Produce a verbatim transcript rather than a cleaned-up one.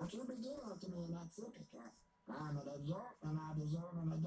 Don't you be giving it to me in that sippy cup. I'm a dessert and I deserve an